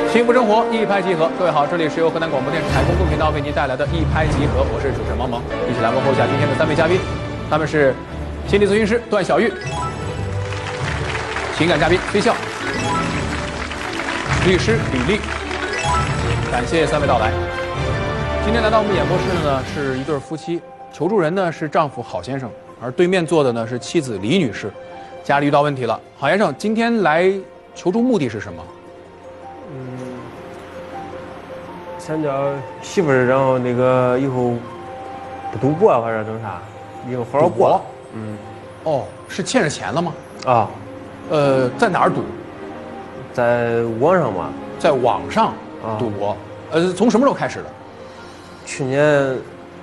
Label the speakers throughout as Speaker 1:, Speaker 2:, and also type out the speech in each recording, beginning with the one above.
Speaker 1: 幸福生活一拍即合，各位好，这里是由河南广播电视台公共频道为您带来的一拍即合，我是主持人萌萌，一起来问候一下今天的3位嘉宾，他们是心理咨询师段小玉、情感嘉宾崔笑、律师吕丽。感谢3位到来。今天来到我们演播室的呢是一对夫妻，求助人呢是丈夫郝先生，而对面坐的呢是妻子李女士，家里遇到问题了。郝先生今天来求助目的是什么？
Speaker 2: 想叫媳妇儿，然后那个以后不赌博或者弄啥，以后好好过。
Speaker 1: 哦，是欠着钱了吗？
Speaker 2: 啊，
Speaker 1: 在哪儿赌？
Speaker 2: 在网上嘛。
Speaker 1: 在网上赌博。从什么时候开始的？
Speaker 2: 去年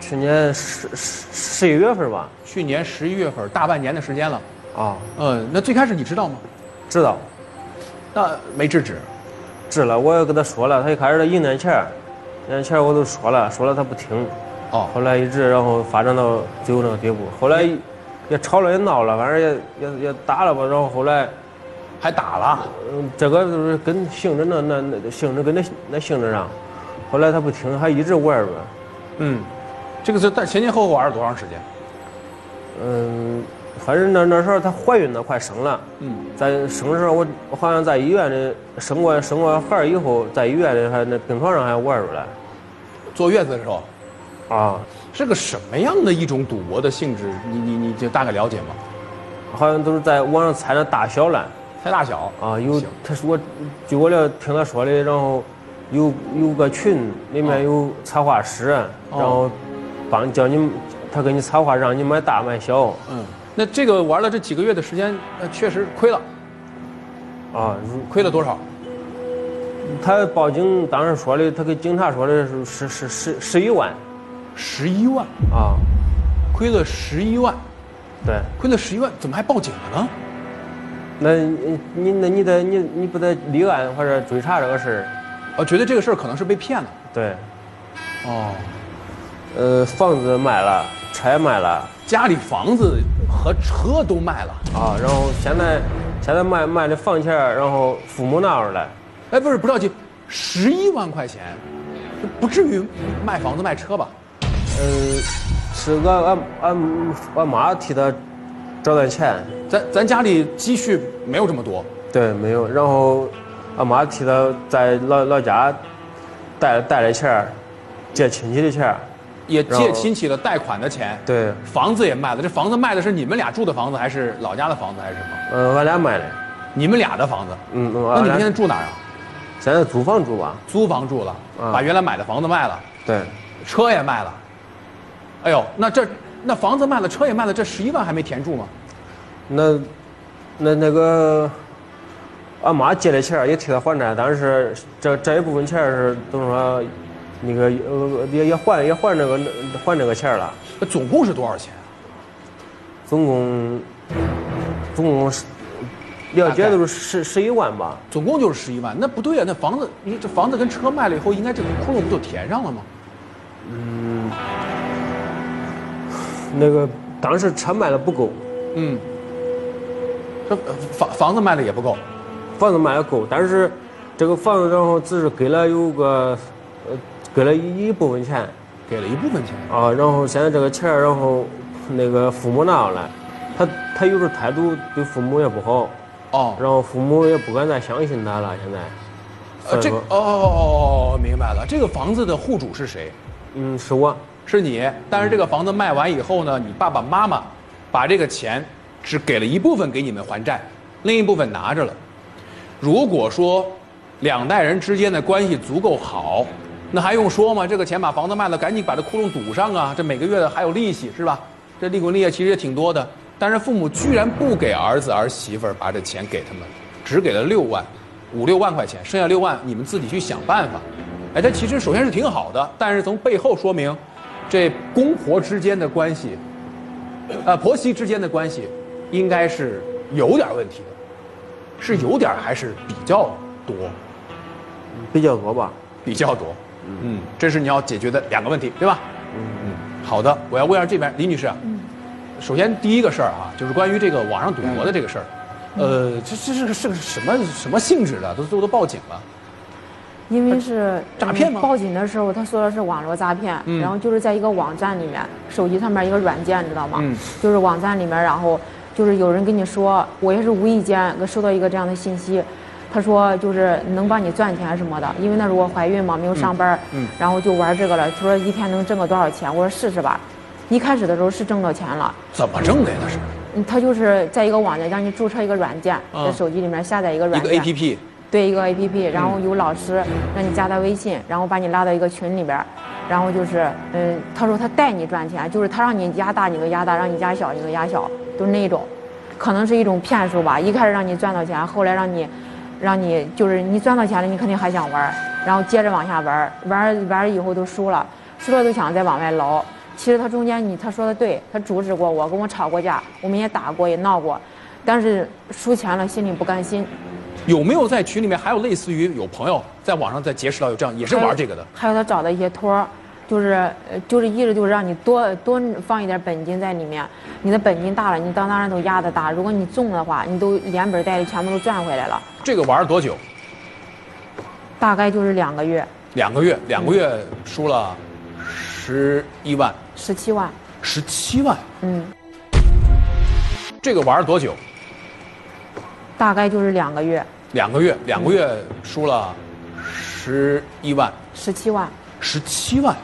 Speaker 2: 11月份吧。
Speaker 1: 去年11月份，大半年的时间了。
Speaker 2: 啊。
Speaker 1: 那最开始你知道吗？
Speaker 2: 知道。
Speaker 1: 那没制止？
Speaker 2: 治了，我也跟他说了，他一开始赢点钱我都说了他不听。
Speaker 1: 哦。
Speaker 2: 后来一直然后发展到最后那个地步，后来也吵了也闹了，反正也打了吧，然后后来
Speaker 1: 还打了。
Speaker 2: 这个就是跟性质那性质跟那性质上，后来他不听，还一直玩呗。
Speaker 1: 这个是但前后玩了多长时间？
Speaker 2: 反正那时候她怀孕了，快生了。在生的时候我好像在医院里生过孩以后，在医院里还那病床上还玩出来。
Speaker 1: 坐月子的时候。
Speaker 2: 啊。
Speaker 1: 是个什么样的一种赌博的性质？你就大概了解吗？
Speaker 2: 好像都是在网上猜那大小了。
Speaker 1: 猜大小
Speaker 2: 啊，他说，据我听他说的，然后有个群里面有策划师，然后叫你，他给你策划，让你买大买小。
Speaker 1: 那这个玩了这几个月的时间，确实亏了。啊，亏了多少？
Speaker 2: 他报警当时说的，他给警察说的是11万。
Speaker 1: 11万
Speaker 2: 啊，
Speaker 1: 亏了11万。
Speaker 2: 对，
Speaker 1: 亏了11万，怎么还报警了呢？
Speaker 2: 那你不得立案或者追查这个事儿？
Speaker 1: 觉得这个事儿可能是被骗了。
Speaker 2: 对。
Speaker 1: 哦。
Speaker 2: 房子卖了，车也卖了，
Speaker 1: 家里房子和车都卖了
Speaker 2: 啊。然后现在卖的房钱，然后父母拿出来。
Speaker 1: 不着急，11万块钱，不至于卖房子卖车吧？
Speaker 2: 是俺妈替他找点钱。
Speaker 1: 咱家里积蓄没有这么多。
Speaker 2: 对，没有。然后俺妈替他在老家贷了钱，借亲戚的钱。
Speaker 1: 也借亲戚的贷款的钱。
Speaker 2: 对。
Speaker 1: 房子也卖了，这房子卖的是你们俩住的房子，还是老家的房子，还是什么？
Speaker 2: 俺俩卖的。
Speaker 1: 你们俩的房子？那你们现在住哪儿啊？
Speaker 2: 现在租房住吧。
Speaker 1: 租房住了，把原来买的房子卖了。
Speaker 2: 对。
Speaker 1: 车也卖了。哎呦，那房子卖了，车也卖了，这11万还没填住吗？
Speaker 2: 那个，俺妈借的钱也替他还债，但是这一部分钱是等于说，那个也还这个钱了。
Speaker 1: 那总共是多少钱？
Speaker 2: 总共了解都是11万吧。
Speaker 1: 总共就是11万，那不对啊！那房子，你这房子跟车卖了以后，应该这个窟窿不都填上了吗？
Speaker 2: 那个当时车卖了不够。
Speaker 1: 这房子卖的也不够。
Speaker 2: 房子卖的够，但是这个房子然后只是给了给了一部分钱。
Speaker 1: 给了一部分钱
Speaker 2: 啊，然后现在这个钱，然后那个父母拿过来，他有时候态度对父母也不好。然后父母也不敢再相信他了。现在，
Speaker 1: 明白了。这个房子的户主是谁？
Speaker 2: 是我。
Speaker 1: 是你。但是这个房子卖完以后呢，你爸爸妈妈把这个钱只给了一部分给你们还债，另一部分拿着了。如果说2代人之间的关系足够好，那还用说吗？这个钱把房子卖了，赶紧把这窟窿堵上啊！这每个月还有利息，是吧？这利滚利其实也挺多的。但是父母居然不给儿子儿媳妇儿把这钱给他们，只给了5、6万块钱，剩下6万你们自己去想办法。这其实首先是挺好的，但是从背后说明，这公婆之间的关系，婆媳之间的关系，应该是有点问题的，是有点还是比较多？
Speaker 2: 比较多吧。
Speaker 1: 比较多。这是你要解决的2个问题，对吧？好的，我要问一下这边李女士。首先第一个事儿啊，就是关于这个网上赌博的这个事儿。这是个什么性质的？都报警了。
Speaker 3: 因为是
Speaker 1: 诈骗吗？
Speaker 3: 报警的时候他说的是网络诈骗，然后就是在一个网站里面，手机上面一个软件，你知道吗？就是网站里面，然后就是有人跟你说，我也是无意间收到一个这样的信息，他说就是能帮你赚钱什么的，因为那时候我怀孕嘛，没有上班，然后就玩这个了。他说一天能挣个多少钱？我说试试吧。一开始的时候是挣到钱了。
Speaker 1: 怎么挣的呀？那是？
Speaker 3: 他就是在一个网站让你注册一个软件，在手机里面下载一个软件，
Speaker 1: 一个 APP。
Speaker 3: 对，一个 APP， 然后有老师让你加他微信，然后把你拉到一个群里边，然后就是他说他带你赚钱，就是他让你压大你就压大，让你压小你就压小，都是那一种，可能是一种骗术吧。一开始让你赚到钱，后来让你就是你赚到钱了，你肯定还想玩，然后接着往下玩以后都输了都想再往外捞。其实他中间他说的对，他阻止过我，跟我吵过架，我们也打过也闹过，但是输钱了心里不甘心。
Speaker 1: 有没有在群里面还有类似于有朋友在网上再结识到有这样也是玩这个的？
Speaker 3: 还有他找的一些托，就是一直就是让你多放一点本金在里面，你的本金大了，你当然都压得大。如果你中的话，你都连本带利全部都赚回来了。
Speaker 1: 这个玩了多久？
Speaker 3: 大概就是2个月。
Speaker 1: 2个月，2个月输了11万。
Speaker 3: 17万。
Speaker 1: 17万。这个玩了多久？
Speaker 3: 大概就是2个月。
Speaker 1: 2个月，2个月输了11万。
Speaker 3: 17万。
Speaker 1: 17万。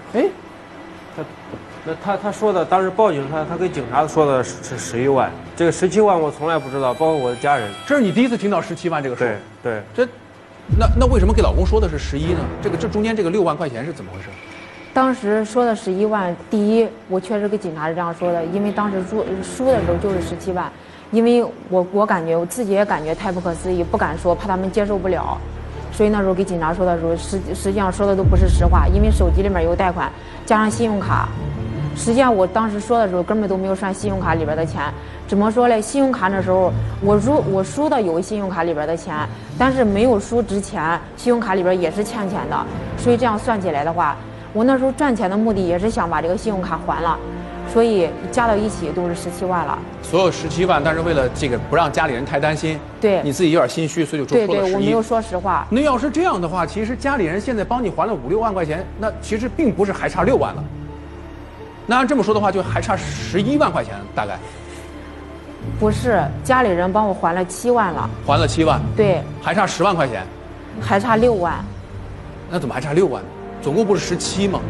Speaker 2: 他说的当时报警，他给警察说的是11万，这个17万我从来不知道，包括我的家人。
Speaker 1: 这是你第一次听到17万这个数？
Speaker 2: 对。
Speaker 1: 那为什么给老公说的是11呢？这中间这个6万块钱是怎么回事？
Speaker 3: 当时说的11万，第一，我确实给警察是这样说的，因为当时输的时候就是17万，因为我感觉我自己也感觉太不可思议，不敢说，怕他们接受不了，所以那时候给警察说的时候，实际上说的都不是实话，因为手机里面有贷款，加上信用卡，实际上我当时说的时候根本都没有算信用卡里边的钱。怎么说嘞？信用卡那时候我输的有信用卡里边的钱，但是没有输之前，信用卡里边也是欠钱的，所以这样算起来的话，我那时候赚钱的目的也是想把这个信用卡还了，所以加到一起都是17万了。
Speaker 1: 所有17万，但是为了这个不让家里人太担心，
Speaker 3: 对，
Speaker 1: 你自己有点心虚，所以就说了11。
Speaker 3: 对，我没有说实话。
Speaker 1: 那要是这样的话，其实家里人现在帮你还了5、6万块钱，那其实并不是还差6万了。那按这么说的话，就还差11万块钱大概。
Speaker 3: 不是，家里人帮我还了7万了。
Speaker 1: 还了7万。
Speaker 3: 对。
Speaker 1: 还差10万块钱。
Speaker 3: 还差6万。
Speaker 1: 那怎么还差6万？总共不是17吗？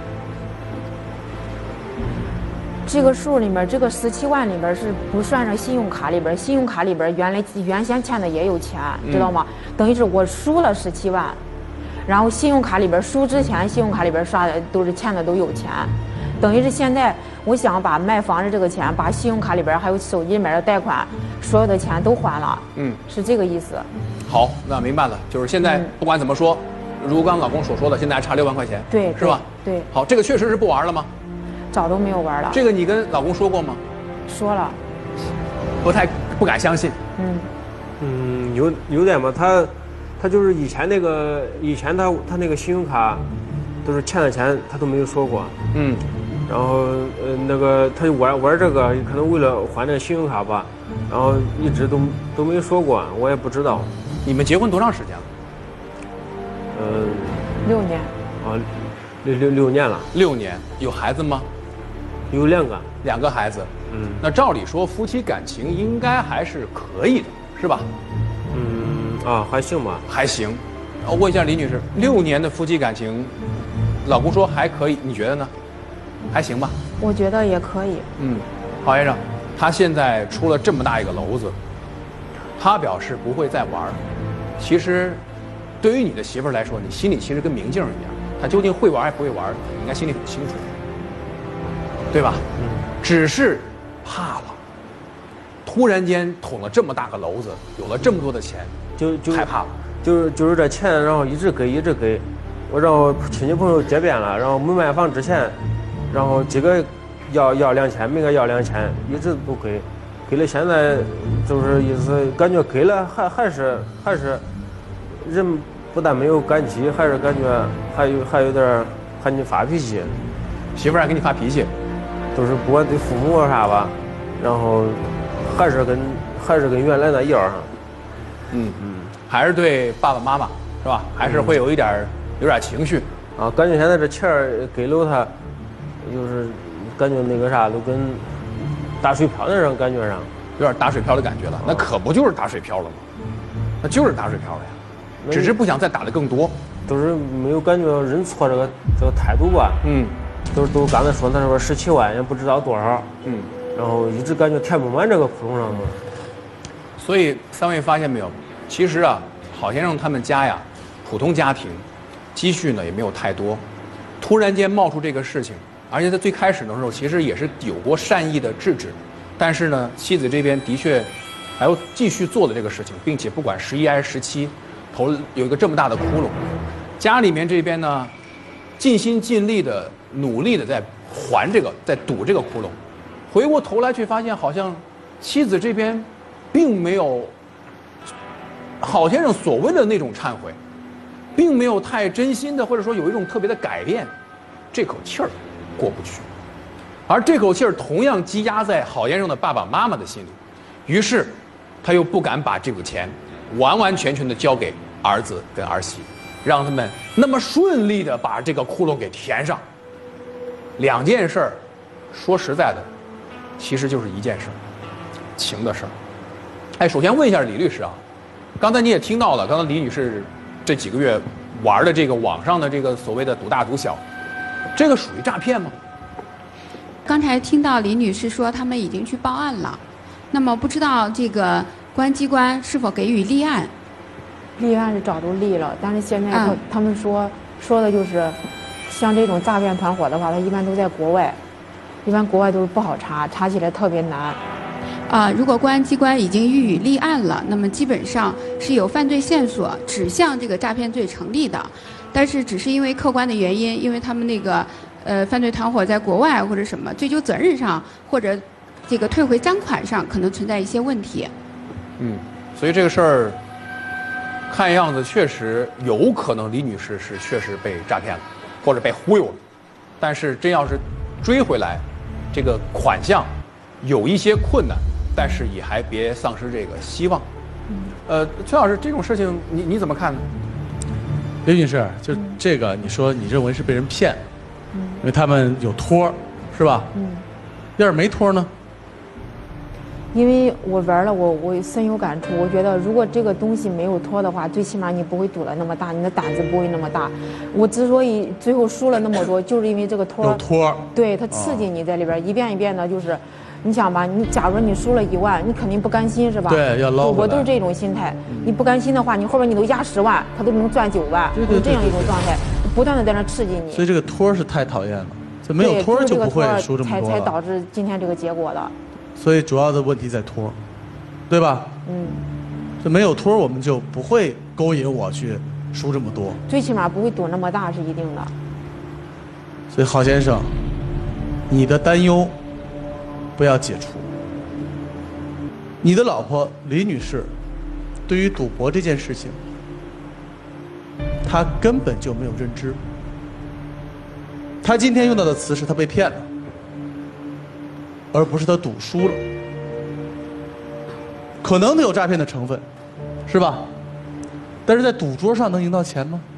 Speaker 3: 这个数里面，这个17万里边是不算上信用卡里边，信用卡里边原先欠的也有钱，知道吗？等于是我输了17万，然后信用卡里边输之前，信用卡里边刷的都是欠的都有钱，等于是现在我想把卖房子这个钱，把信用卡里边还有手机里面的贷款所有的钱都还了，是这个意思。
Speaker 1: 好，那明白了，就是现在不管怎么说，如刚老公所说的，现在还差6万块钱，
Speaker 3: 对，
Speaker 1: 是吧？
Speaker 3: 对。
Speaker 1: 好，这个确实是不玩了吗？
Speaker 3: 早都没有玩了。这
Speaker 1: 个你跟老公说过吗？
Speaker 3: 说了。
Speaker 1: 不敢相信。
Speaker 2: 有点吧，他就是以前他那个信用卡都是欠的钱，他都没有说过。然后那个他就玩这个，可能为了还这信用卡吧，然后一直都没有说过，我也不知道。
Speaker 1: 你们结婚多长时间了
Speaker 3: ？6年。
Speaker 2: 啊，6年了。
Speaker 1: 6年，有孩子吗？
Speaker 2: 有2
Speaker 1: 个孩子。那照理说夫妻感情应该还是可以的，是吧？
Speaker 2: 还行吧。
Speaker 1: 还行。我问一下李女士，6年的夫妻感情，老公说还可以，你觉得呢？还行吧？
Speaker 3: 我觉得也可以。
Speaker 1: 郝先生，他现在出了这么大一个篓子，他表示不会再玩。其实，对于你的媳妇儿来说，你心里其实跟明镜一样，他究竟会玩还不会玩，你应该心里很清楚，对吧？只是怕了，突然间捅了这么大个篓子，有了这么多的钱，就害怕了。
Speaker 2: 就是这钱，然后一直给，我让我亲戚朋友结遍了，然后没买房之前，然后几个要2000，每个要2000，一直都给了，现在就是意思感觉给了还是人不但没有感激，还是感觉还有点还你发脾气，
Speaker 1: 媳妇儿还给你发脾气，
Speaker 2: 都是不管对父母啥吧，然后还是跟原来那一样。
Speaker 1: 还是对爸爸妈妈是吧？还是会有点情绪。
Speaker 2: 啊，感觉现在这钱儿给了他，就是感觉那个啥，都跟打水漂那种感觉上，
Speaker 1: 有点打水漂的感觉了。那可不就是打水漂了吗？那就是打水漂了呀，只是不想再打得更多。
Speaker 2: 都是没有感觉认错这个态度吧。都刚才说他说17万也不知道多少。然后一直感觉填不满这个窟窿上嘛。
Speaker 1: 所以三位发现没有？其实啊，郝先生他们家呀，普通家庭，积蓄呢也没有太多，突然间冒出这个事情，而且在最开始的时候其实也是有过善意的制止，但是呢，妻子这边的确还要继续做的这个事情，并且不管11还是17，头有一个这么大的窟窿，家里面这边呢，尽心尽力的努力的在还这个，在堵这个窟窿，回过头来却发现好像妻子这边并没有郝先生所谓的那种忏悔，并没有太真心的，或者说有一种特别的改变，这口气儿过不去，而这口气儿同样积压在郝先生的爸爸妈妈的心里，于是他又不敢把这个钱完完全全的交给儿子跟儿媳，让他们那么顺利的把这个窟窿给填上。两件事儿，说实在的，其实就是一件事儿，情的事儿。哎，首先问一下李律师啊，刚才你也听到了，刚才李女士这几个月玩的这个网上的这个所谓的赌大赌小，这个属于诈骗吗？
Speaker 4: 刚才听到李女士说他们已经去报案了，那么不知道这个公安机关是否给予立案？
Speaker 3: 立案是早都立了，但是现在他们说的就是，像这种诈骗团伙的话，它一般都在国外，一般国外都是不好查，查起来特别难。
Speaker 4: 如果公安机关已经予以立案了，那么基本上是有犯罪线索指向这个诈骗罪成立的，但是只是因为客观的原因，因为他们那个犯罪团伙在国外或者什么追究责任上或者这个退回赃款上可能存在一些问题。
Speaker 1: 所以这个事儿看样子确实有可能李女士是确实被诈骗了，或者被忽悠了，但是真要是追回来，这个款项有一些困难，但是也还别丧失这个希望。崔老师，这种事情你怎么看呢？
Speaker 5: 李女士，就这个，你说你认为是被人骗，因为他们有托，是吧？要是没托呢？
Speaker 3: 因为我玩了，我深有感触。我觉得如果这个东西没有托的话，最起码你不会赌得那么大，你的胆子不会那么大。我之所以最后输了那么多，就是因为这个托。
Speaker 5: 有托。
Speaker 3: 对，它刺激你在里边，一遍一遍的，就是，你想吧，你假如你输了1万，你肯定不甘心是吧？
Speaker 5: 对，要捞回来。
Speaker 3: 我都是这种心态，你不甘心的话，你后边你都压10万，他都能赚9万，
Speaker 5: 对
Speaker 3: 这样一种状态，不断的在那刺激你。
Speaker 5: 所以这个托是太讨厌了，这没有托就不会输这么多了。
Speaker 3: 才导致今天这个结果的。
Speaker 5: 所以主要的问题在托，对吧？这没有托，我们就不会勾引我去输这么多。
Speaker 3: 最起码不会赌那么大是一定的。
Speaker 5: 所以郝先生，你的担忧不要解除。你的老婆李女士，对于赌博这件事情，她根本就没有认知。她今天用到的词是她被骗了，而不是她赌输了。可能有诈骗的成分，是吧？但是在赌桌上能赢到钱吗？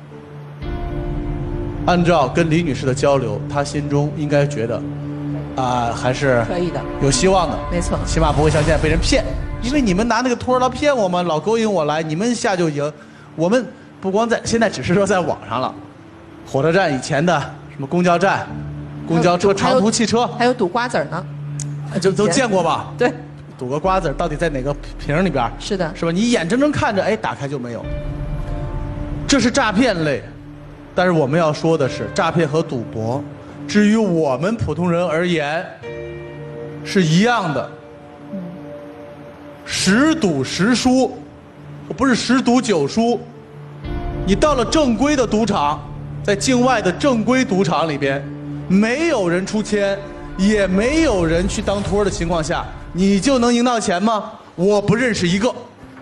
Speaker 5: 按照跟李女士的交流，她心中应该觉得，还是
Speaker 6: 可以的，
Speaker 5: 有希望的。
Speaker 6: 没错，
Speaker 5: 起码不会像现在被人骗，因为你们拿那个托老骗我们，老勾引我来，你们一下就赢。我们不光在现在，只是说在网上了，火车站以前的什么公交站、公交车、长途汽车，
Speaker 6: 还有赌瓜子呢，
Speaker 5: 就都见过吧？
Speaker 6: 对。
Speaker 5: 赌个瓜子到底在哪个瓶里边？
Speaker 6: 是的，
Speaker 5: 是吧？你眼睁睁看着，哎，打开就没有。这是诈骗类，但是我们要说的是，诈骗和赌博，至于我们普通人而言，是一样的。10赌10输，不是10赌9输。你到了正规的赌场，在境外的正规赌场里边，没有人出千，也没有人去当托的情况下，你就能赢到钱吗？我不认识一个。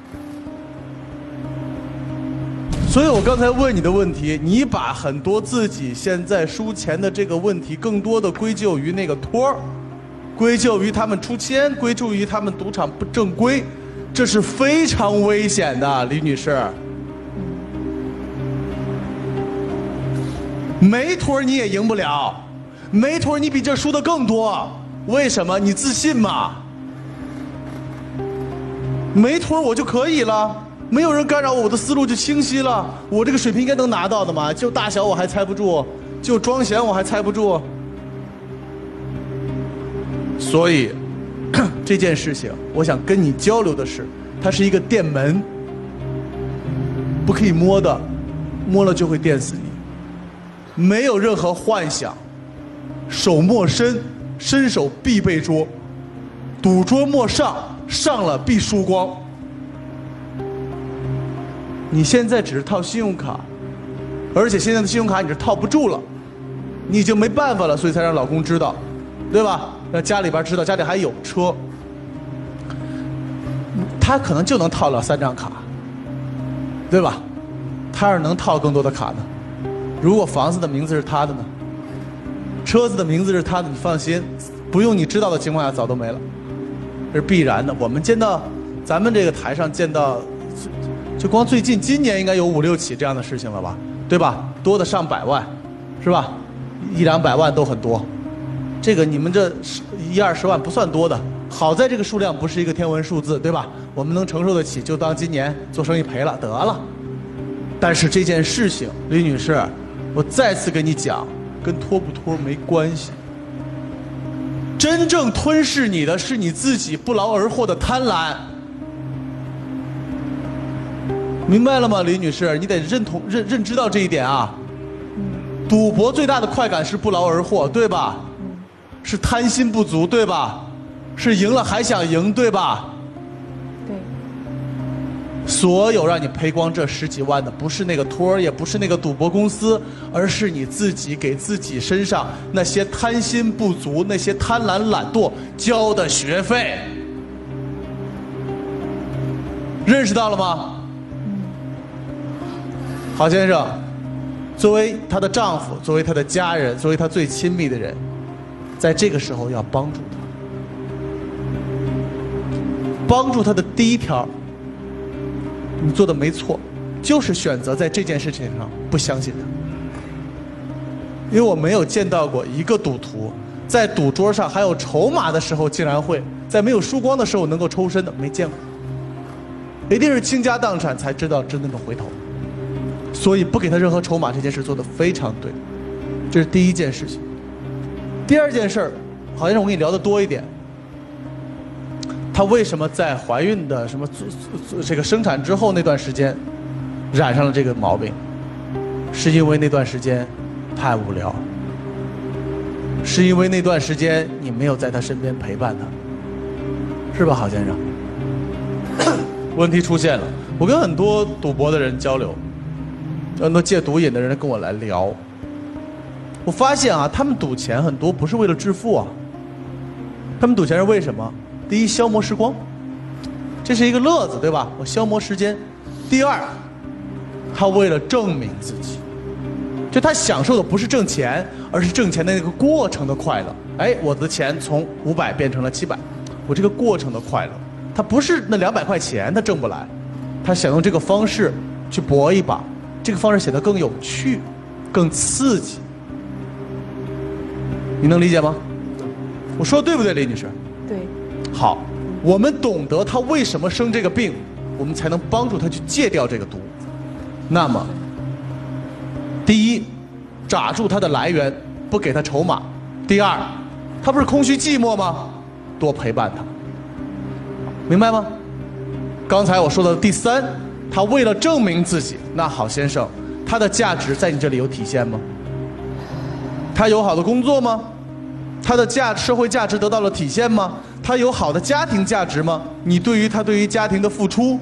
Speaker 5: 所以我刚才问你的问题，你把很多自己现在输钱的这个问题，更多的归咎于那个托儿，归咎于他们出千，归咎于他们赌场不正规，这是非常危险的，李女士。 没托你也赢不了，没托你比这输的更多。为什么？你自信吗？没托我就可以了，没有人干扰我，我的思路就清晰了。我这个水平应该能拿到的嘛，就大小我还猜不住，就庄闲我还猜不住。所以这件事情，我想跟你交流的是，它是一个电门，不可以摸的，摸了就会电死你。没有任何幻想，手莫伸，伸手必被捉，赌桌莫上，上了必输光。你现在只是套信用卡，而且现在的信用卡你是套不住了，你已经没办法了，所以才让老公知道，对吧？让家里边知道家里还有车，他可能就能套了3张卡，对吧？他要是能套更多的卡呢？如果房子的名字是他的呢？车子的名字是他的，你放心，不用你知道的情况下早都没了，这是必然的。我们见到咱们这个台上见到，就光最近今年应该有5、6起这样的事情了吧，对吧？多的上百万，是吧？1、2百万都很多。这个你们这1、20万不算多的，好在这个数量不是一个天文数字，对吧？我们能承受得起，就当今年做生意赔了得了。但是这件事情，李女士，我再次跟你讲，跟脱不脱没关系。真正吞噬你的是你自己不劳而获的贪婪，明白了吗，李女士？你得认知到这一点啊。赌博最大的快感是不劳而获，对吧？是贪心不足，对吧？是赢了还想赢，对吧？
Speaker 3: 对。
Speaker 5: 所有让你赔光这10几万的，不是那个托儿，也不是那个赌博公司，而是你自己给自己身上那些贪心不足、那些贪婪懒惰交的学费。认识到了吗？郝先生，作为她的丈夫，作为她的家人，作为她最亲密的人，在这个时候要帮助她。帮助她的第一条，你做的没错，就是选择在这件事情上不相信他。因为我没有见到过一个赌徒在赌桌上还有筹码的时候，竟然会在没有输光的时候能够抽身的，没见过。一定是倾家荡产才知道真正的回头。所以不给他任何筹码这件事做得非常对，这是第一件事情。第二件事儿，好像是我跟你聊得多一点。她为什么在怀孕的什么这个生产之后那段时间染上了这个毛病？是因为那段时间太无聊，是因为那段时间你没有在她身边陪伴她，是吧，郝先生？问题出现了，我跟很多赌博的人交流，很多戒毒瘾的人跟我来聊，我发现啊，他们赌钱很多不是为了致富啊，他们赌钱是为什么？第一，消磨时光，这是一个乐子，对吧？我消磨时间。第二，他为了证明自己，就他享受的不是挣钱，而是挣钱的那个过程的快乐。哎，我的钱从500变成了700，我这个过程的快乐，他不是那200块钱他挣不来，他想用这个方式去搏一把，这个方式显得更有趣，更刺激。你能理解吗？我说的对不对，李女士？
Speaker 3: 对。
Speaker 5: 好，我们懂得他为什么生这个病，我们才能帮助他去戒掉这个毒。那么，第一，抓住他的来源，不给他筹码；第二，他不是空虚寂寞吗？多陪伴他，明白吗？刚才我说的第三，他为了证明自己，那郝先生，他的价值在你这里有体现吗？他有好的工作吗？他的社会价值得到了体现吗？他有好的家庭价值吗？你对于他对于家庭的付出，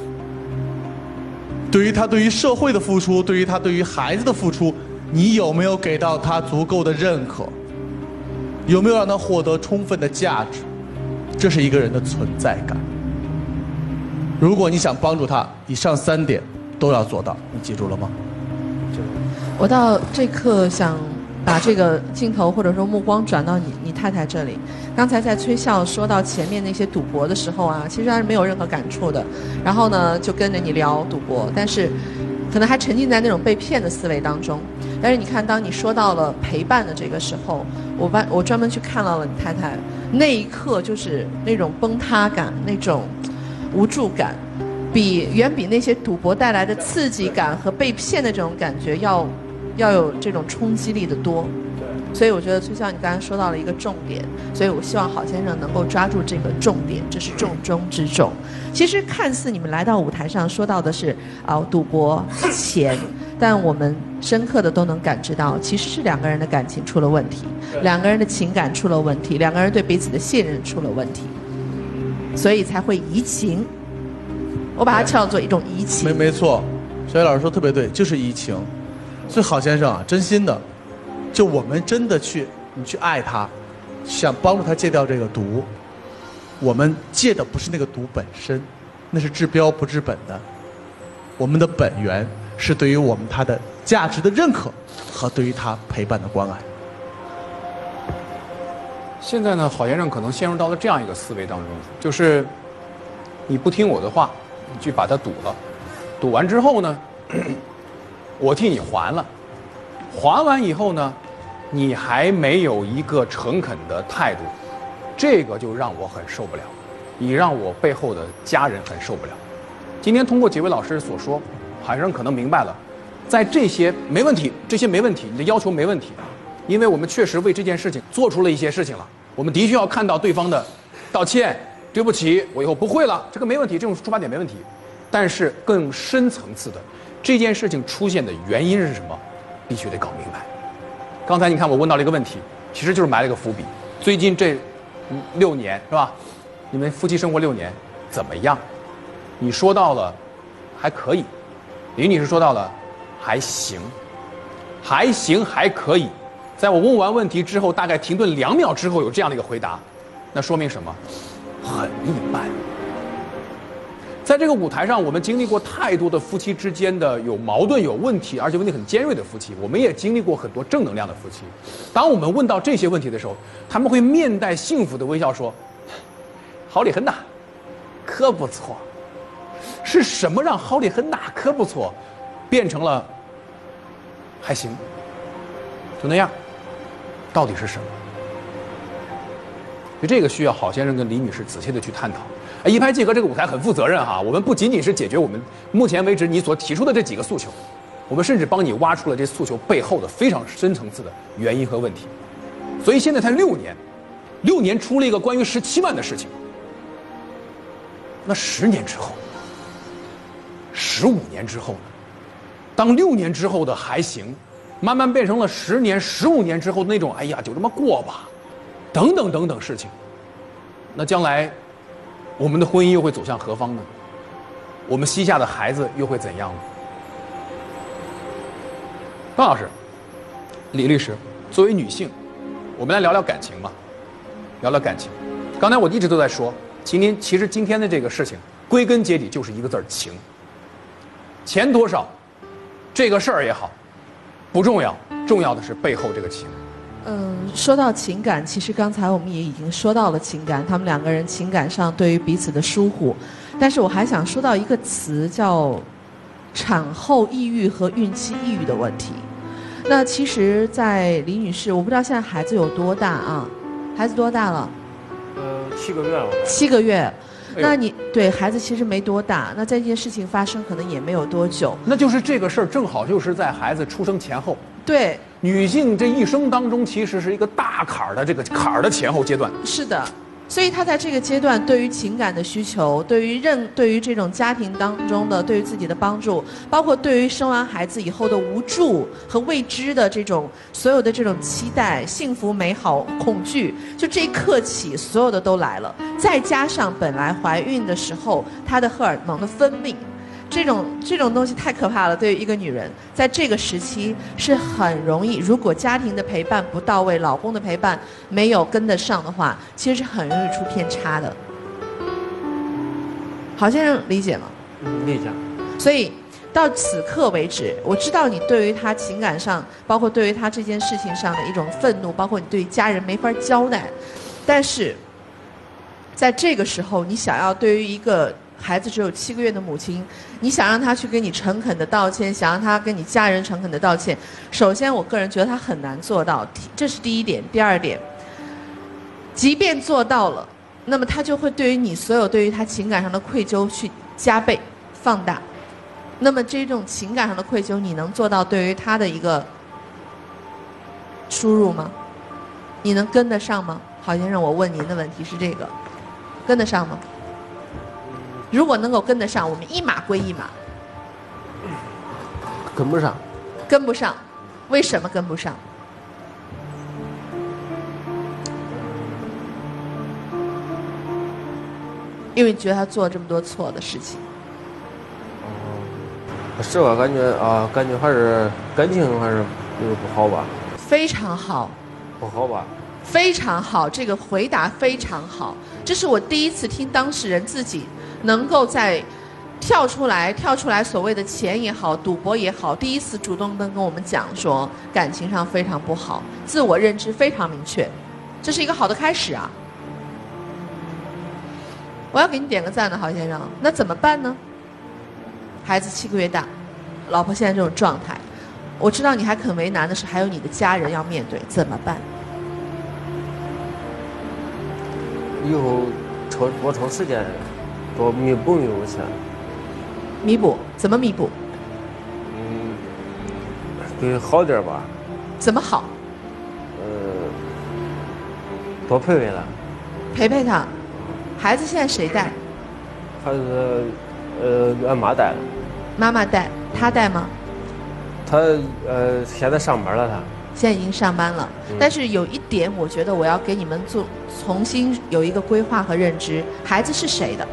Speaker 5: 对于他对于社会的付出，对于他对于孩子的付出，你有没有给到他足够的认可？有没有让他获得充分的价值？这是一个人的存在感。如果你想帮助他，以上3点都要做到，你记住了吗？
Speaker 6: 我到这刻想把这个镜头或者说目光转到你太太这里。刚才在崔笑说到前面那些赌博的时候啊，其实还是没有任何感触的。然后呢，就跟着你聊赌博，但是可能还沉浸在那种被骗的思维当中。 但是你看，当你说到了陪伴的这个时候，我专门去看到了你太太那一刻，就是那种崩塌感，那种无助感，远比那些赌博带来的刺激感和被骗的这种感觉要有这种冲击力的多。所以我觉得崔笑你刚才说到了一个重点，所以我希望郝先生能够抓住这个重点，这是重中之重。其实看似你们来到舞台上说到的是赌博钱，但我们深刻的都能感知到，其实是两个人的感情出了问题，两个人的情感出了问题，两个人对彼此的信任出了问题，所以才会移情。我把它叫做一种移情。
Speaker 5: 没错，小雨老师说特别对，就是移情。所以郝先生啊，真心的。就我们真的你去爱他，想帮助他戒掉这个毒，我们戒的不是那个毒本身，那是治标不治本的。我们的本源是对于他的价值的认可和对于他陪伴的关爱。
Speaker 1: 现在呢，郝先生可能陷入到了这样一个思维当中，就是你不听我的话，你去把它赌了，赌完之后呢，我替你还了。还完以后呢，你还没有一个诚恳的态度，这个就让我很受不了，也让我背后的家人很受不了。今天通过几位老师所说，郝先生可能明白了，在这些没问题，你的要求没问题，因为我们确实为这件事情做出了一些事情了，我们的确要看到对方的道歉，对不起，我以后不会了，这个没问题，这种出发点没问题。但是更深层次的，这件事情出现的原因是什么？必须得搞明白。刚才你看我问到了一个问题，其实就是埋了一个伏笔。最近这6年是吧？你们夫妻生活6年怎么样？你说到了还可以，李女士说到了还行，还可以。在我问完问题之后，大概停顿2秒之后有这样的一个回答，那说明什么？很一般。在这个舞台上，我们经历过太多的夫妻之间的有矛盾、有问题，而且问题很尖锐的夫妻。我们也经历过很多正能量的夫妻。当我们问到这些问题的时候，他们会面带幸福的微笑说：“好得很呐，可不错。”是什么让好得很呐，可不错，变成了还行，就那样？到底是什么？就这个需要郝先生跟李女士仔细的去探讨。一拍即合这个舞台很负责任哈，我们不仅仅是解决我们目前为止你所提出的这几个诉求，我们甚至帮你挖出了这诉求背后的非常深层次的原因和问题。所以现在才6年，6年出了一个关于17万的事情，那10年之后，15年之后呢？当6年之后的还行，慢慢变成了10年、15年之后的那种，哎呀，就这么过吧，等等等等事情，那将来我们的婚姻又会走向何方呢？我们膝下的孩子又会怎样呢？方老师，李律师，作为女性，我们来聊聊感情吧，聊聊感情。刚才我一直都在说，其实今天的这个事情，归根结底就是一个字儿：情。钱多少，这个事儿也好，不重要，重要的是背后这个情。
Speaker 6: 说到情感，其实刚才我们也已经说到了情感，他们两个人情感上对于彼此的疏忽，但是我还想说到一个词，叫产后抑郁和孕期抑郁的问题。那其实，在李女士，我不知道现在孩子有多大啊？孩子多大了
Speaker 2: ？7个月了。
Speaker 6: 7个月。那你对孩子其实没多大，那这件事情发生可能也没有多久。
Speaker 1: 那就是这个事儿正好就是在孩子出生前后。
Speaker 6: 对，
Speaker 1: 女性这一生当中其实是一个大坎儿的这个坎儿的前后阶段。
Speaker 6: 是的。所以他在这个阶段，对于情感的需求，对于这种家庭当中的对于自己的帮助，包括对于生完孩子以后的无助和未知的这种所有的这种期待、幸福、美好、恐惧，就这一刻起，所有的都来了。再加上本来怀孕的时候，她的荷尔蒙的分泌。这种东西太可怕了，对于一个女人，在这个时期是很容易，如果家庭的陪伴不到位，老公的陪伴没有跟得上的话，其实是很容易出偏差的。郝先生理解吗？
Speaker 2: 理解。
Speaker 6: 所以到此刻为止，我知道你对于他情感上，包括对于他这件事情上的一种愤怒，包括你对家人没法交代，但是在这个时候，你想要对于一个孩子只有7个月的母亲，你想让他去跟你诚恳的道歉，想让他跟你家人诚恳的道歉，首先我个人觉得他很难做到，这是第一点。第二点，即便做到了，那么他就会对于你所有对于他情感上的愧疚去加倍放大。那么这种情感上的愧疚，你能做到对于他的一个输入吗？你能跟得上吗？郝先生，我问您的问题是这个，跟得上吗？如果能够跟得上，我们一码归一码。
Speaker 2: 跟不上。
Speaker 6: 跟不上，为什么跟不上？因为觉得他做了这么多错的事情。
Speaker 2: 是吧？感觉还是感情还是不好吧？
Speaker 6: 非常好。
Speaker 2: 不好吧？
Speaker 6: 非常好，这个回答非常好。这是我第一次听当事人自己能够在跳出来所谓的钱也好，赌博也好，第一次主动跟我们讲说感情上非常不好，自我认知非常明确，这是一个好的开始啊！我要给你点个赞的，郝先生。那怎么办呢？孩子7个月大，老婆现在这种状态，我知道你还很为难的是，还有你的家人要面对，怎么办？
Speaker 2: 以后多抽时间，多弥补钱。
Speaker 6: 弥补怎么弥补？
Speaker 2: 给好点吧。
Speaker 6: 怎么好？
Speaker 2: 多陪陪他。
Speaker 6: 陪陪他。孩子现在谁带？
Speaker 2: 孩子，俺妈带了。
Speaker 6: 妈妈带，他带吗？
Speaker 2: 他现在上班了，他。
Speaker 6: 现在已经上班了，但是有一点，我觉得我要给你们重新有一个规划和认知。孩子是谁的？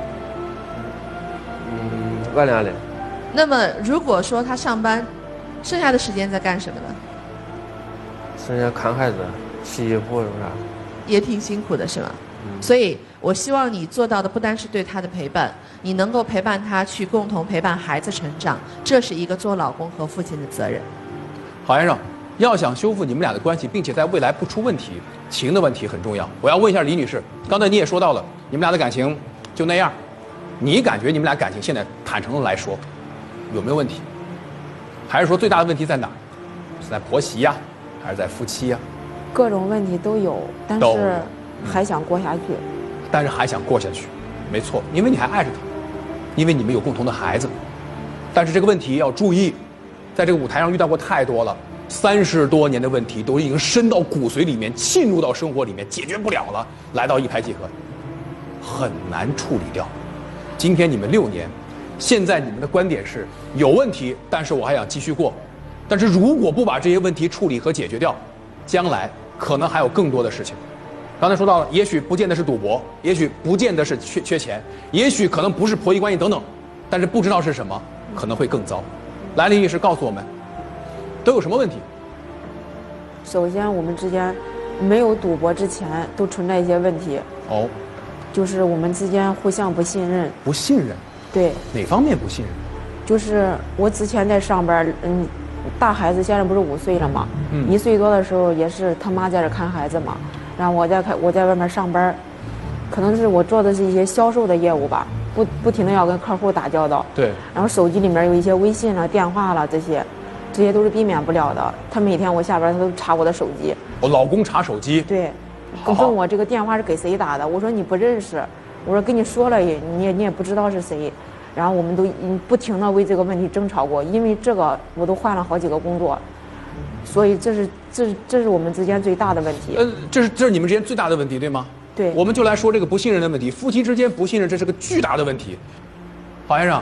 Speaker 2: 俺俩的。
Speaker 6: 那么如果说他上班，剩下的时间在干什么呢？
Speaker 2: 剩下看孩子、洗衣服是不是？
Speaker 6: 也挺辛苦的，是吧？所以我希望你做到的不单是对他的陪伴，你能够陪伴他去共同陪伴孩子成长，这是一个做老公和父亲的责任。
Speaker 1: 郝先生，要想修复你们俩的关系，并且在未来不出问题，情的问题很重要。我要问一下李女士，刚才你也说到了，你们俩的感情就那样，你感觉你们俩感情现在坦诚的来说，有没有问题？还是说最大的问题在哪儿？是在婆媳呀，还是在夫妻呀？
Speaker 3: 各种问题都有，但是还想过下去。
Speaker 1: 但是还想过下去，没错，因为你还爱着他，因为你们有共同的孩子。但是这个问题要注意，在这个舞台上遇到过太多了，30多年的问题都已经深到骨髓里面，浸入到生活里面，解决不了了，来到一拍即合，很难处理掉。今天你们6年，现在你们的观点是有问题，但是我还想继续过。但是如果不把这些问题处理和解决掉，将来可能还有更多的事情。刚才说到了，也许不见得是赌博，也许不见得是缺钱，也许可能不是婆媳关系等等，但是不知道是什么，可能会更糟。来，李女士告诉我们，都有什么问题？
Speaker 3: 首先，我们之间没有赌博之前都存在一些问题。
Speaker 1: 哦，
Speaker 3: 就是我们之间互相不信任。
Speaker 1: 不信任？
Speaker 3: 对。
Speaker 1: 哪方面不信任？
Speaker 3: 就是我之前在上班，大孩子现在不是5岁了嘛，1岁多的时候也是他妈在这看孩子嘛，然后我在外面上班，可能是我做的是一些销售的业务吧，不停的要跟客户打交道。
Speaker 1: 对。然
Speaker 3: 后手机里面有一些微信了、电话了这些都是避免不了的。他每天我下班他都查我的手机。
Speaker 1: 我老公查手机。
Speaker 3: 对。问我这个电话是给谁打的，我说你不认识，我说跟你说了你也不知道是谁。然后我们都不停的为这个问题争吵过，因为这个我都换了好几个工作，所以这是我们之间最大的问题。
Speaker 1: 这是你们之间最大的问题，对吗？
Speaker 3: 对。
Speaker 1: 我们就来说这个不信任的问题，夫妻之间不信任，这是个巨大的问题。郝先生，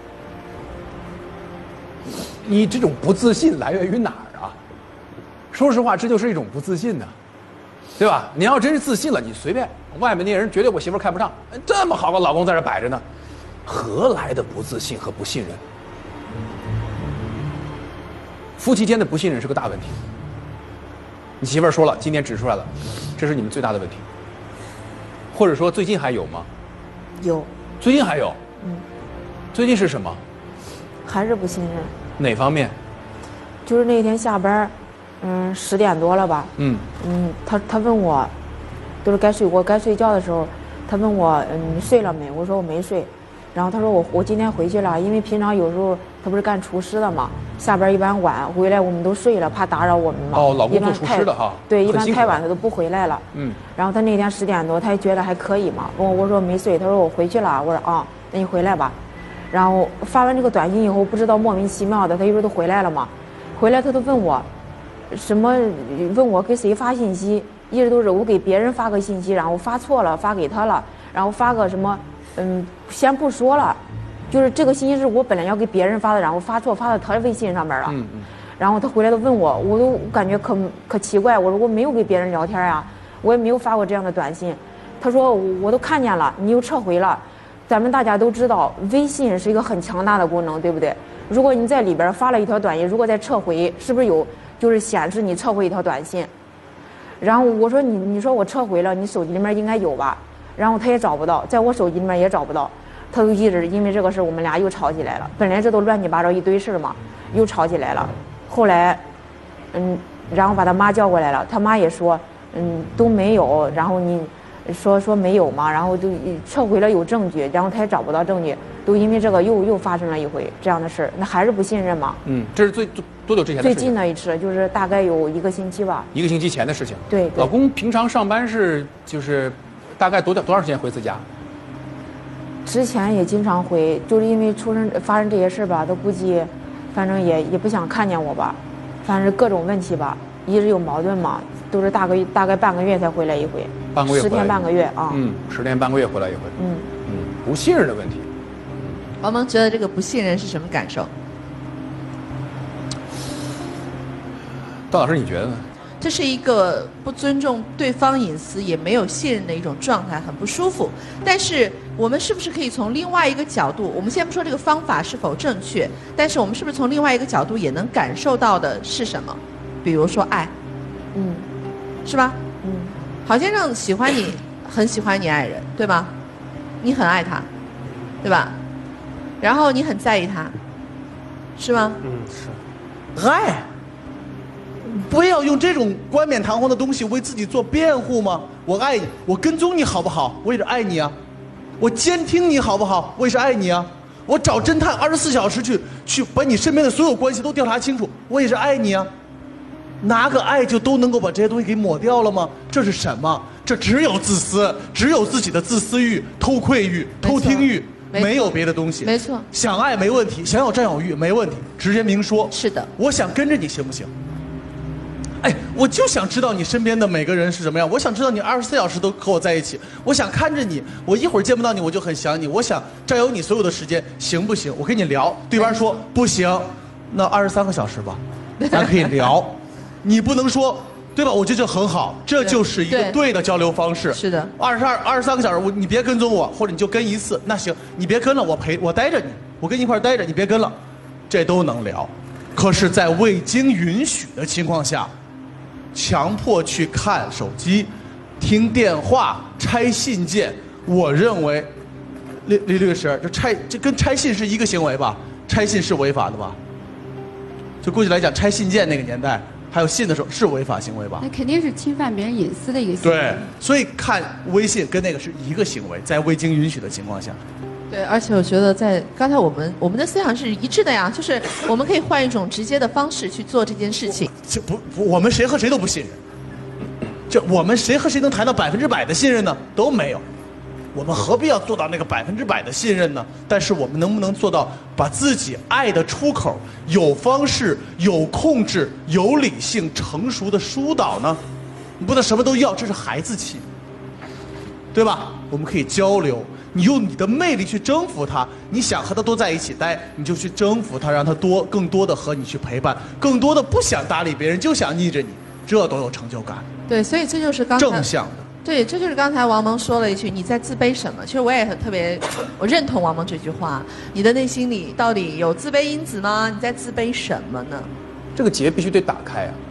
Speaker 1: 你这种不自信来源于哪儿啊？说实话，这就是一种不自信呢，对吧？你要真是自信了，你随便外面那些人绝对我媳妇看不上，这么好个老公在这摆着呢。何来的不自信和不信任？夫妻间的不信任是个大问题。你媳妇儿说了，今天指出来了，这是你们最大的问题。或者说最近还有吗？
Speaker 3: 有。
Speaker 1: 最近还有？最近是什么？
Speaker 3: 还是不信任。
Speaker 1: 哪方面？
Speaker 3: 就是那天下班，10点多了吧。他问我，都是我该睡觉的时候，他问我你睡了没？我说我没睡。 然后他说我今天回去了，因为平常有时候他不是干厨师的嘛，下班一般晚回来我们都睡了，怕打扰我们嘛。
Speaker 1: 哦，老公做厨师的哈。
Speaker 3: 对，一般太晚他都不回来了。然后他那天10点多，他也觉得还可以嘛，我说没睡，他说我回去了，我说啊，那你回来吧。然后发完这个短信以后，不知道莫名其妙的，他一会儿都回来了嘛，回来他都问我，问我给谁发信息，一直都是我给别人发个信息，然后发错了发给他了，然后发个什么，先不说了，就是这个信息是我本来要给别人发的，然后发错发到他的微信上面了。然后他回来都问我，我都感觉可奇怪，我说我没有给别人聊天呀，我也没有发过这样的短信。他说我都看见了，你又撤回了。咱们大家都知道，微信是一个很强大的功能，对不对？如果你在里边发了一条短信，如果再撤回，是不是就是显示你撤回一条短信？然后我说你说我撤回了，你手机里面应该有吧？然后他也找不到，在我手机里面也找不到，他就一直因为这个事我们俩又吵起来了。本来这都乱七八糟一堆事嘛，又吵起来了。后来，然后把他妈叫过来了，他妈也说，都没有，然后你。说没有嘛，然后就撤回了有证据，然后他也找不到证据，都因为这个又发生了一回这样的事，那还是不信任嘛。
Speaker 1: 这是多久之前的事情？
Speaker 3: 最近的一次，就是大概有1个星期吧。
Speaker 1: 1个星期前的事情。
Speaker 3: 对。
Speaker 1: 老公平常上班就是大概多长时间回一次家？
Speaker 3: 之前也经常回，就是因为发生这些事吧，他估计，反正也不想看见我吧，反正各种问题吧，一直有矛盾嘛，都是大概半个月才回来一回。
Speaker 1: 半个月，10
Speaker 3: 天半个月啊
Speaker 1: ，10天半个月回来一回，不信任的问题。
Speaker 6: 王蒙觉得这个不信任是什么感受？
Speaker 1: 段老师，你觉得呢？
Speaker 6: 这是一个不尊重对方隐私，也没有信任的一种状态，很不舒服。但是我们是不是可以从另外一个角度，我们先不说这个方法是否正确，但是我们是不是从另外一个角度也能感受到的是什么？比如说爱，是吧？郝先生喜欢你，很喜欢你爱人，对吗？你很爱他，对吧？然后你很在意他，是吗？
Speaker 5: 是。爱，不要用这种冠冕堂皇的东西为自己做辩护吗？我爱你，我跟踪你好不好？我也是爱你啊。我监听你好不好？我也是爱你啊。我找侦探24小时去把你身边的所有关系都调查清楚，我也是爱你啊。拿个爱就都能够把这些东西给抹掉了吗？这是什么？这只有自私，只有自己的自私欲、偷窥欲、偷听欲，没有别的东西。
Speaker 6: 没错。
Speaker 5: 想爱没问题，想有占有欲没问题，直接明说。
Speaker 6: 是的。
Speaker 5: 我想跟着你行不行？哎，我就想知道你身边的每个人是什么样，我想知道你24小时都和我在一起，我想看着你，我一会儿见不到你我就很想你，我想占有你所有的时间，行不行？我跟你聊，对方说不行，那23个小时吧，咱可以聊。你不能说，对吧？我觉得这很好，这就是一个对的交流方式。
Speaker 6: 是的
Speaker 5: ，23个小时，你别跟踪我，或者你就跟1次，那行，你别跟了，我待着你，我跟你一块待着，你别跟了，这都能聊。可是，在未经允许的情况下，强迫去看手机、听电话、拆信件，我认为，李律师，这跟拆信是一个行为吧？拆信是违法的吧？就估计来讲，拆信件那个年代。还有信的时候是违法行为吧？
Speaker 4: 那肯定是侵犯别人隐私的一个行为。
Speaker 5: 对，所以看微信跟那个是一个行为，在未经允许的情况下。
Speaker 6: 对，而且我觉得在刚才我们的思想是一致的呀，就是我们可以换一种直接的方式去做这件事情。
Speaker 5: 这不，我们谁和谁都不信任，就我们谁和谁能谈到100%的信任呢？都没有。我们何必要做到那个100%的信任呢？但是我们能不能做到把自己爱的出口有方式、有控制、有理性、成熟的疏导呢？你不能什么都要，这是孩子气，对吧？我们可以交流，你用你的魅力去征服他，你想和他多在一起待，你就去征服他，让他更多的和你去陪伴，更多的不想搭理别人，就想腻着你，这都有成就感。
Speaker 6: 对，所以这就是刚才
Speaker 5: 正向的。
Speaker 6: 对，这就是刚才王蒙说了一句：“你在自卑什么？”其实我也我认同王蒙这句话。你的内心里到底有自卑因子吗？你在自卑什么呢？
Speaker 1: 这个结必须得打开啊。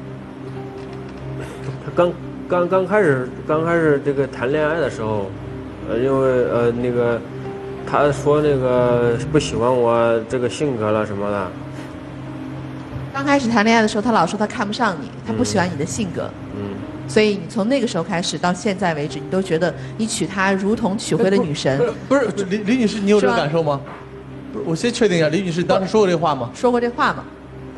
Speaker 2: 他刚开始这个谈恋爱的时候，因为那个他说那个不喜欢我这个性格了什么的。
Speaker 6: 刚开始谈恋爱的时候，他老说他看不上你，他不喜欢你的性格。 所以你从那个时候开始到现在为止，你都觉得你娶她如同娶回了女神。
Speaker 5: 不是李女士，你有这个感受吗？不是，我先确定一下，李女士，你当时说过这话吗？
Speaker 6: 说过这话吗？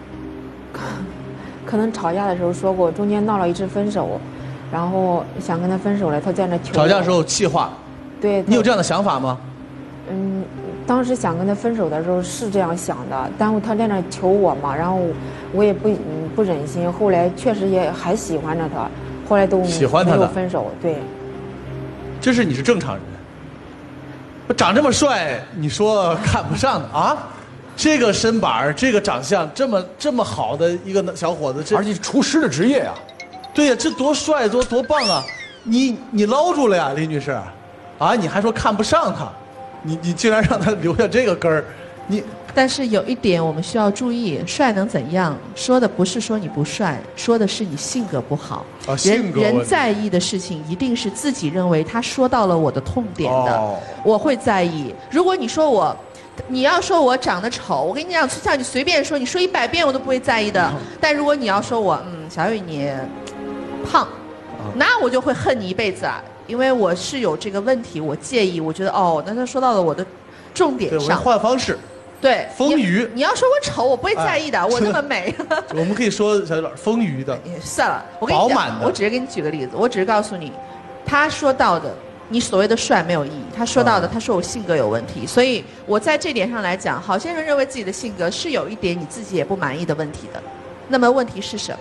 Speaker 3: 可能吵架的时候说过，中间闹了一次分手，然后想跟他分手了，他在那求我。
Speaker 5: 吵架的时候气话。
Speaker 3: 对。
Speaker 5: 你有这样的想法吗？
Speaker 3: 当时想跟他分手的时候是这样想的，但他在那求我嘛，然后我也不忍心，后来确实也还喜欢着他，后来都
Speaker 5: 喜欢他
Speaker 3: 没有分手。对。
Speaker 5: 这是你是正常人，长这么帅，你说看不上的啊？这个身板这个长相，这么好的一个小伙子，
Speaker 1: 而且是厨师的职业呀。
Speaker 5: 对呀，这多帅多棒啊！你捞住了呀，李女士，啊，你还说看不上他，你竟然让他留下这个根儿，你。
Speaker 6: 但是有一点我们需要注意，帅能怎样？说的不是说你不帅，说的是你性格不好。
Speaker 5: 啊，性格。
Speaker 6: 人在意的事情一定是自己认为他说到了我的痛点的，我会在意。如果你说我。你要说我长得丑，我跟你讲，像你随便说，你说100遍我都不会在意的。但如果你要说我，小雨你胖，那我就会恨你一辈子啊，因为我是有这个问题，我介意，我觉得那他说到了我的重点上。
Speaker 5: 对，我换方式。
Speaker 6: 对，
Speaker 5: 丰腴。
Speaker 6: 你要说我丑，我不会在意的，我那么美。
Speaker 5: 我们可以说小雨老师丰腴的。
Speaker 6: 算了，我跟你讲，我只是给你举个例子，我只是告诉你，他说到的。你所谓的帅没有意义，他说到的，他说我性格有问题，所以我在这点上来讲，好些人认为自己的性格是有一点你自己也不满意的问题的，那么问题是什么？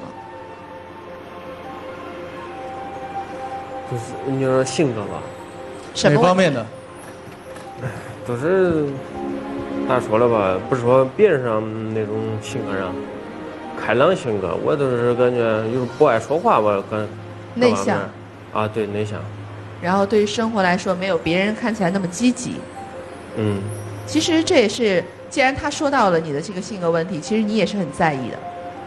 Speaker 2: 就是你说性格吧，
Speaker 6: 什么
Speaker 5: 哪方面的？
Speaker 2: 都是咋说了吧，不是说别人上那种性格上，开朗性格，我都是感觉有时候不爱说话吧，
Speaker 6: 内向。
Speaker 2: 啊，对，内向。
Speaker 6: 然后对于生活来说，没有别人看起来那么积极。其实这也是，既然他说到了你的这个性格问题，其实你也是很在意的。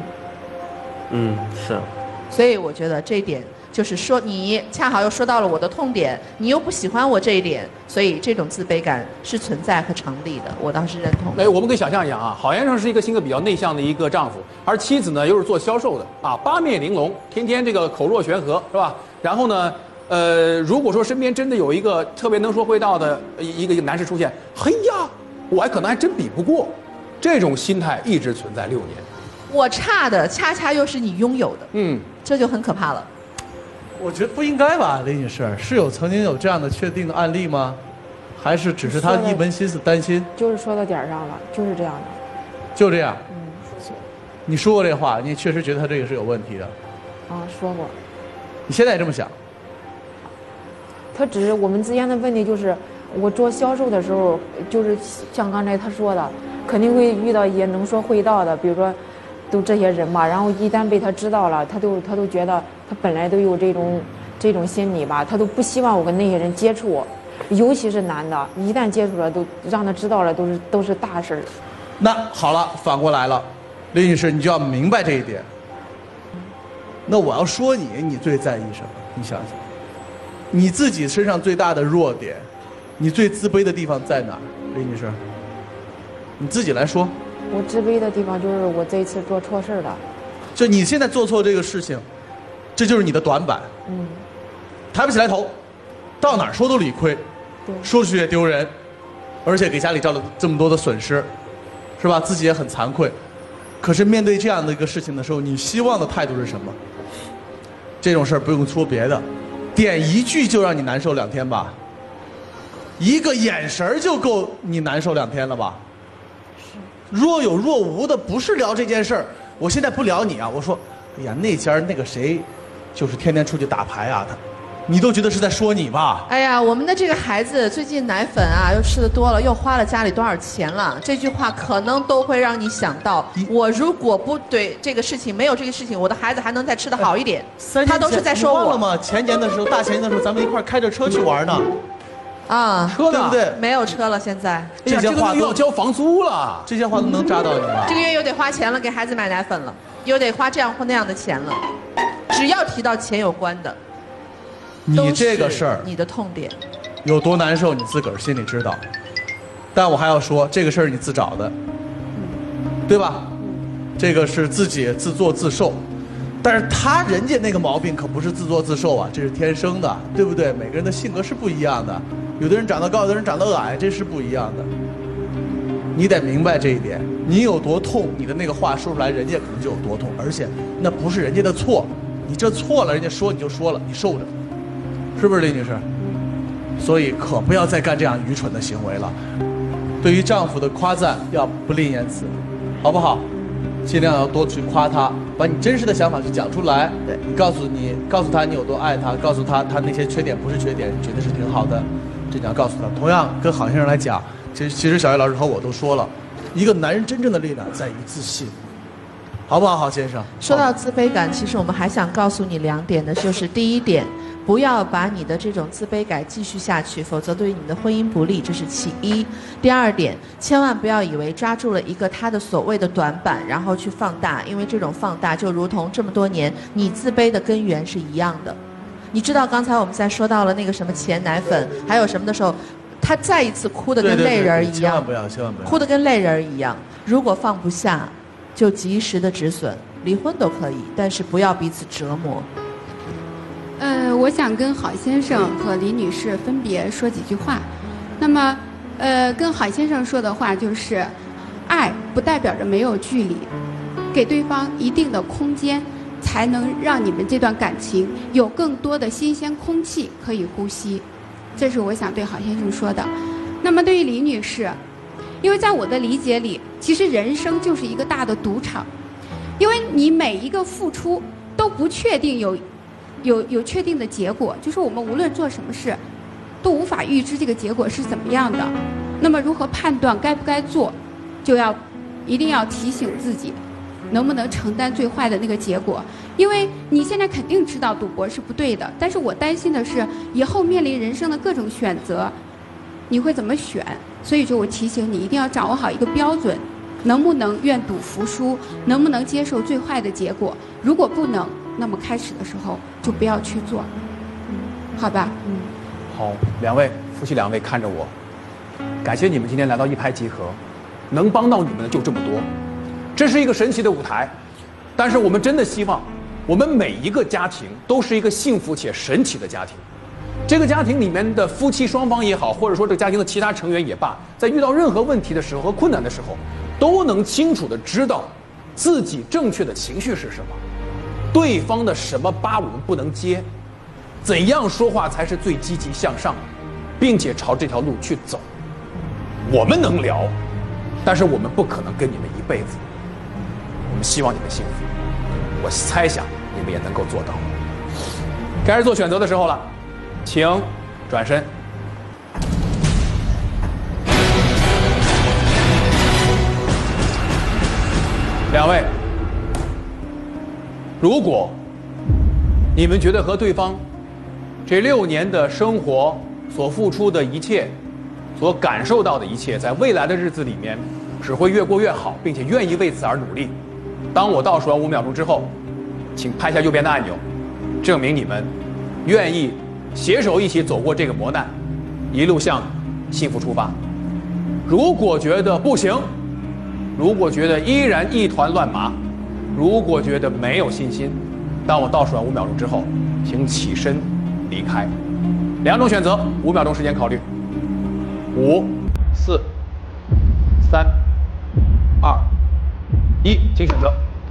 Speaker 2: 是。
Speaker 6: 所以我觉得这一点就是说，你恰好又说到了我的痛点，你又不喜欢我这一点，所以这种自卑感是存在和成立的，我倒是认同。
Speaker 1: 我们可以想象一下啊，郝先生是一个性格比较内向的一个丈夫，而妻子呢又是做销售的啊，八面玲珑，天天这个口若悬河，是吧？然后呢？如果说身边真的有一个特别能说会道的一个男士出现，嘿呀，我还可能还真比不过，这种心态一直存在6年。
Speaker 6: 我差的恰恰又是你拥有的，这就很可怕了。
Speaker 5: 我觉得不应该吧，李女士，是曾经有这样的确定的案例吗？还是只是他一门心思担心？
Speaker 3: 就是说到点儿上了，就是这样的。
Speaker 5: 就这样。你说过这话，你确实觉得他这个是有问题的。
Speaker 3: 说过。
Speaker 5: 你现在也这么想？
Speaker 3: 他只是我们之间的问题就是，我做销售的时候，就是像刚才他说的，肯定会遇到一些能说会道的，比如说，都这些人吧。然后一旦被他知道了，他都觉得他本来都有这种心理吧，他都不希望我跟那些人接触，尤其是男的，一旦接触了，都让他知道了，都是大事儿。
Speaker 5: 那好了，反过来了，李女士，你就要明白这一点。那我要说你最在意什么？你想想。你自己身上最大的弱点，你最自卑的地方在哪儿，李女士？你自己来说。
Speaker 3: 我自卑的地方就是我这一次做错事了。
Speaker 5: 就你现在做错这个事情，这就是你的短板。抬不起来头，到哪儿说都理亏，说出去也丢人，而且给家里造了这么多的损失，是吧？自己也很惭愧。可是面对这样的一个事情的时候，你希望的态度是什么？这种事儿不用说别的。点一句就让你难受2天吧，一个眼神就够你难受2天了吧？若有若无的，不是聊这件事儿。我现在不聊你啊，我说，哎呀，那家那个谁，就是天天出去打牌啊，你都觉得是在说你吧？
Speaker 6: 哎呀，我们的这个孩子最近奶粉啊又吃的多了，又花了家里多少钱了？这句话可能都会让你想到，我如果不对这个事情没有这个事情，我的孩子还能再吃得好一点。他都是在说我。
Speaker 5: 忘了吗？前年的时候，大前年的时候，咱们一块开着车去玩呢。
Speaker 1: 车呢？
Speaker 5: 对不对？
Speaker 6: 没有车了，现在。
Speaker 5: 这些话
Speaker 1: 又要交房租了，
Speaker 5: 这些话都能扎到你吗？
Speaker 6: 这个月又得花钱了，给孩子买奶粉了，又得花这样或那样的钱了。只要提到钱有关的。
Speaker 5: 你这个事儿，
Speaker 6: 你的痛点
Speaker 5: 有多难受，你自个儿心里知道。但我还要说，这个事儿你自找的，对吧？这个是自己自作自受。 但是人家那个毛病可不是自作自受啊，这是天生的，对不对？每个人的性格是不一样的，有的人长得高，有的人长得矮，这是不一样的。你得明白这一点，你有多痛，你的那个话说出来，人家可能就有多痛，而且那不是人家的错，你这错了，人家说你就说了，你受着，是不是李女士？所以可不要再干这样愚蠢的行为了。对于丈夫的夸赞要不吝言辞，好不好？尽量要多去夸他，把你真实的想法去讲出来。对，告诉他你有多爱他，告诉他他那些缺点不是缺点，你觉得是挺好的，这你要告诉他。同样跟郝先生来讲，其实小叶老师和我都说了，一个男人真正的力量在于自信，好不好，郝先生？
Speaker 6: 说到自卑感，其实我们还想告诉你2点的，就是第一点，不要把你的这种自卑感继续下去，否则对于你的婚姻不利，这是其一。第2点，千万不要以为抓住了一个他的所谓的短板，然后去放大，因为这种放大就如同这么多年你自卑的根源是一样的。你知道刚才我们在说到了那个什么钱奶粉，还有什么的时候，他再一次哭得跟泪人一样，
Speaker 5: 千万不要，
Speaker 6: 哭得跟泪人一样。如果放不下，就及时的止损，离婚都可以，但是不要彼此折磨。
Speaker 4: 我想跟郝先生和李女士分别说几句话。那么，跟郝先生说的话就是，爱不代表着没有距离，给对方一定的空间，才能让你们这段感情有更多的新鲜空气可以呼吸。这是我想对郝先生说的。那么对于李女士，因为在我的理解里，其实人生就是一个大的赌场，因为你每一个付出都不确定有确定的结果，就是我们无论做什么事，都无法预知这个结果是怎么样的。那么如何判断该不该做，就一定要提醒自己，能不能承担最坏的那个结果。因为你现在肯定知道赌博是不对的，但是我担心的是以后面临人生的各种选择，你会怎么选？所以说我提醒你一定要掌握好一个标准，能不能愿赌服输，能不能接受最坏的结果。如果不能，那么开始的时候就不要去做，好吧？
Speaker 1: 好，夫妻两位看着我，感谢你们今天来到一拍即合，能帮到你们的就这么多，这是一个神奇的舞台，但是我们真的希望，我们每一个家庭都是一个幸福且神奇的家庭。这个家庭里面的夫妻双方也好，或者说这个家庭的其他成员也罢，在遇到任何问题的时候和困难的时候，都能清楚地知道自己正确的情绪是什么，对方的什么疤我们不能接，怎样说话才是最积极向上的，并且朝这条路去走。我们能聊，但是我们不可能跟你们一辈子。我们希望你们幸福，我猜想你们也能够做到。该是做选择的时候了，请转身。两位，如果你们觉得和对方这6年的生活所付出的一切，所感受到的一切，在未来的日子里面只会越过越好，并且愿意为此而努力，当我倒数完5秒钟之后，请拍下右边的按钮，证明你们愿意携手一起走过这个磨难，一路向幸福出发。如果觉得不行，如果觉得依然一团乱麻，如果觉得没有信心，当我倒数完5秒钟之后，请起身离开。2种选择，5秒钟时间考虑。5、4、3、2、1，请选择。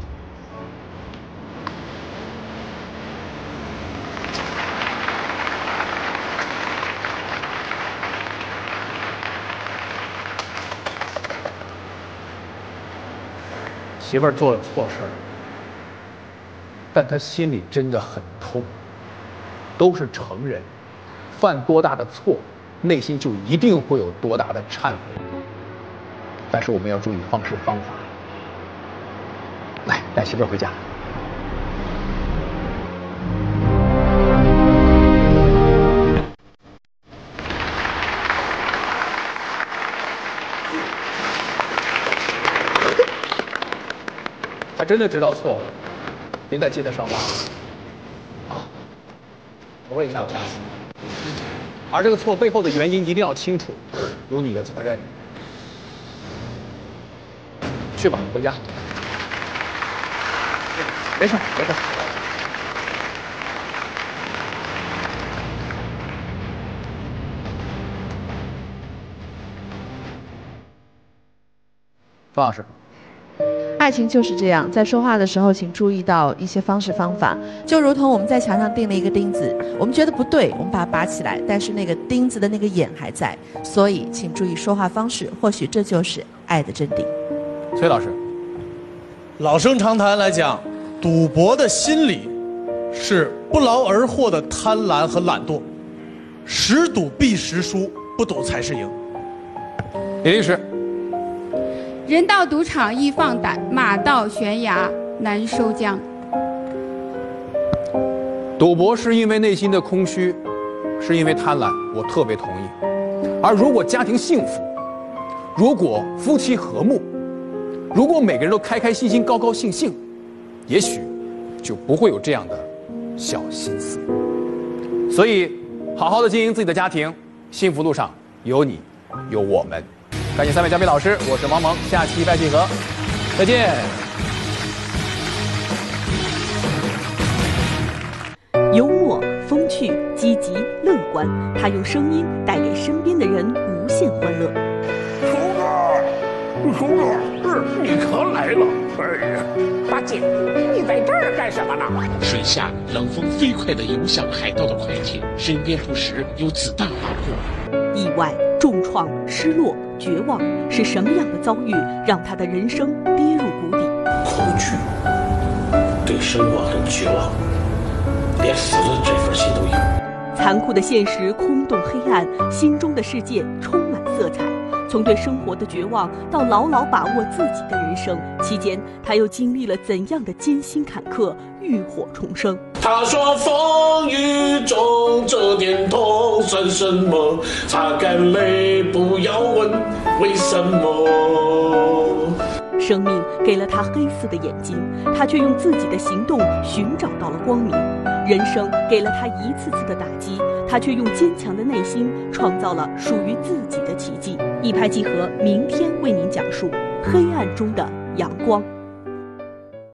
Speaker 1: 媳妇儿做了错事儿，但她心里真的很痛。都是成人，犯多大的错，内心就一定会有多大的忏悔。但是我们要注意方式方法。来，带媳妇儿回家。他真的知道错了，您再接着上吧。我会影响下次。而这个错背后的原因一定要清楚，有你的责任。去吧，回家。没事，没事。 方老师。
Speaker 6: 爱情就是这样，在说话的时候，请注意到一些方式方法，就如同我们在墙上钉了一个钉子，我们觉得不对，我们把它拔起来，但是那个钉子的那个眼还在，所以请注意说话方式，或许这就是爱的真谛。
Speaker 1: 崔老师，
Speaker 5: 老生常谈来讲，赌博的心理是不劳而获的贪婪和懒惰，时赌必时输，不赌才是赢。
Speaker 1: 李律师。
Speaker 4: 人到赌场易放胆，马到悬崖难收缰。
Speaker 1: 赌博是因为内心的空虚，是因为贪婪，我特别同意。而如果家庭幸福，如果夫妻和睦，如果每个人都开开心心、高高兴兴，也许就不会有这样的小心思。所以，好好的经营自己的家庭，幸福路上有你，有我们。感谢3位嘉宾老师，我是王蒙，下期拜契合，再见。
Speaker 7: 幽默、风趣、积极、乐观，他用声音带给身边的人无限欢乐。
Speaker 8: 猴哥，你可来了！哎呀，八戒，你在这儿干什么呢？
Speaker 9: 水下冷风飞快地游向海盗的快艇，身边不时有子弹划过。
Speaker 7: 意外、重创、失落、绝望，是什么样的遭遇让他的人生跌入谷底？
Speaker 9: 恐惧，对生活很绝望，连死了这份心都有。
Speaker 7: 残酷的现实空洞黑暗，心中的世界充满色彩。从对生活的绝望到牢牢把握自己的人生，期间他又经历了怎样的艰辛坎坷、浴火重生？
Speaker 9: 他说风雨中这点痛算什么？擦干泪，不要问为什么。
Speaker 7: 生命给了他黑色的眼睛，他却用自己的行动寻找到了光明。人生给了他一次次的打击，他却用坚强的内心创造了属于自己的奇迹。一拍即合，明天为您讲述黑暗中的阳光。